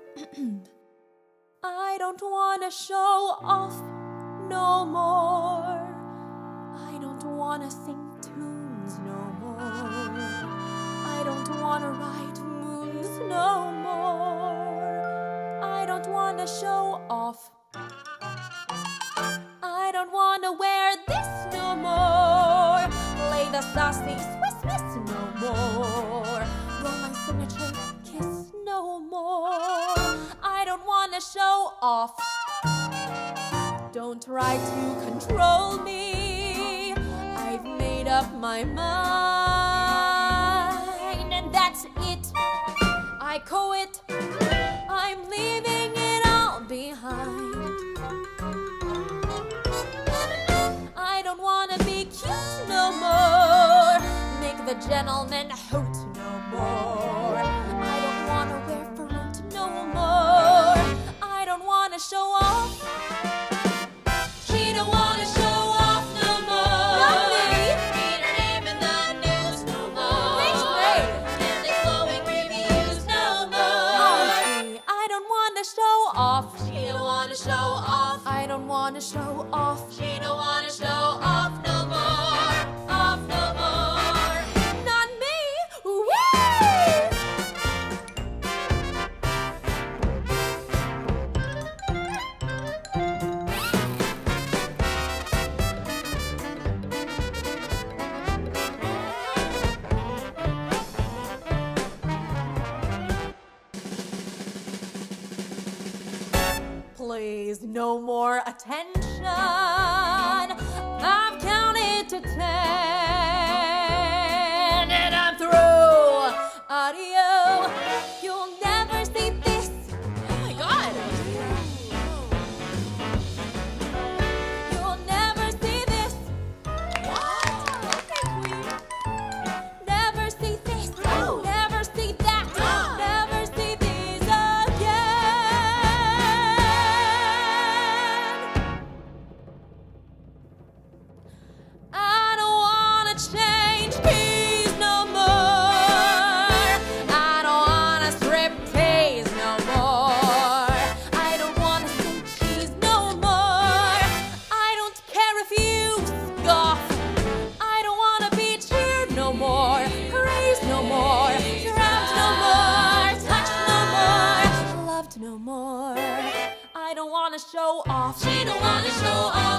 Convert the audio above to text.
I don't wanna show off no more. I don't wanna sing tunes no more. I don't wanna ride moons no more. I don't wanna show off. I don't wanna wear this no more. Play the saucy Swiss no more. Blow my signature kiss no more. I don't wanna show off. Don't try to control me. I've made up my mind, and that's it. I quit. I'm leaving it all behind. I don't wanna be cute no more. Make the gentleman hoot no more. I don't wanna wear fruit no more. I don't wanna show off. She don't wanna show off no more. Not me. Read her name in the news no more. Which way? Nearly glowing reviews no more. Oh, gee, I don't wanna show off. She don't wanna show off. I don't wanna show off. She don't wanna show off no more. Off no more. Not me. Woo! Please, no more attention. I've counted to 10, and I'm through. Audio, you'll never see this. Oh my God. You'll never see this. What? Okay, queen. Never see this. Never see that. Never see these again. I don't wanna change keys no more. I don't wanna strip tease no more. I don't wanna say cheese no more. I don't care if you scoff. I don't wanna be cheered no more. Praised no more. Drowned no more. Touched no more. Loved no more. I don't wanna show off. She don't wanna show off.